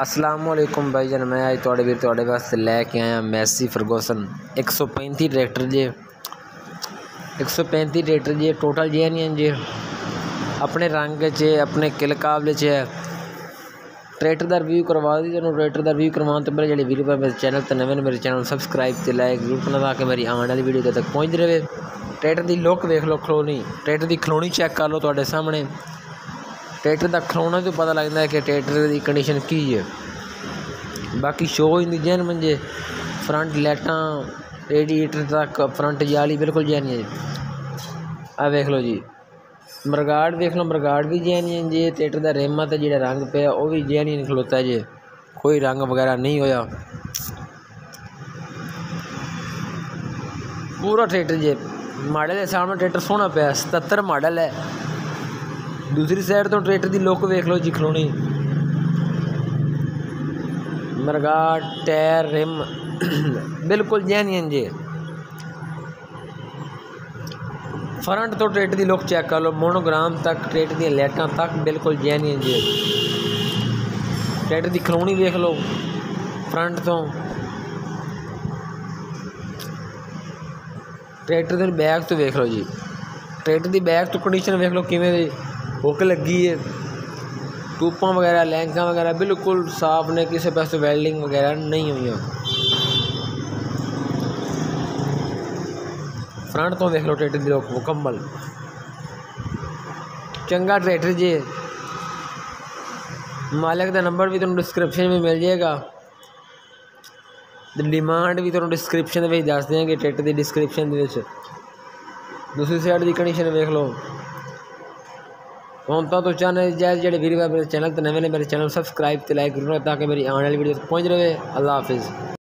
असलामुअलैकुम भाईजान, मैं आज थोड़े भी थोड़े वास्ते लैके आया मैसी फर्गूसन 135 ट्रैक्टर जे 135 ट्रैक्टर जे टोटल जे नहीं जे अपने रंग च अपने किल काबले च है। ट्रैक्टर का रिव्यू करवा दी तेन। ट्रैक्टर का रिव्यू करवाने तो पहले जो वीडियो पर मेरे चैनल तो नवे मेरे चैनल सबसक्राइब तो लाइक जरूर करना ताकि मेरी आने वाली वीडियो तक पहुँच रहे। ट्रैक्टर की लुक देख लो, खलोनी ट्रैक्टर की खलोनी चेक कर लो थोड़े सामने। ट्रैक्टर का खलोना तो पता लगता है कि ट्रैक्टर की कंडीशन की है। बाकी शो इन जैन मंजे फ्रंट लाइटां रेडिएटर तक फ्रंट जाली बिल्कुल जैन है। आ देख लो जी मरगाड़ देख लो, मरगाड़ भी जैन है जी। ट्रैक्टर का रेमा तो जो रंग पे वह भी जैन ही खलोता है जी, कोई रंग वगैरह नहीं होया। पूरा ट्रैक्टर जे मॉडल है सामने ट्रैक्टर सोहना पे 77 मॉडल है। दूसरी साइड तो ट्रैक्टर की लुक देख लो जी, खलोनी मरगाड़ टायर रिम बिल्कुल जैन जी। फ्रंट तो ट्रैक्टर की लुक चेक कर लो, मोनोग्राम तक ट्रैक्टर दी लाइटां तक बिल्कुल जैन जी। ट्रैक्टर की खलोनी देख लो फ्रंट तो। ट्रैक्टर के बैग तो देख लो जी, ट्रैक्टर की बैग तो कंडीशन देख लो किवें हुक लगी है। टूपा वगैरह लैंका वगैरह बिल्कुल साफ ने, किसी पास वेल्डिंग वगैरह नहीं हुई। फ्रंट तो देख लो ट्रैक्टर की लुक मुकम्मल चंगा ट्रैक्टर जी। मालिक का नंबर भी तुहानू डिस्क्रिप्शन में मिल जाएगा, डिमांड भी तुहानू डिस्क्रिप्शन में दस देंगे ट्रैक्टर की डिस्क्रिप्शन। दूसरी साइड की कंडीशन देख लो। हम तो चाहते जैसे जो वीडियो मेरे चैनल तो नवे ने मेरे चैनल सबसक्राइब तो लाइक करो ताकि मेरी आने वाली वीडियो तक पहुँच रहे। अल्लाह हाफिज़।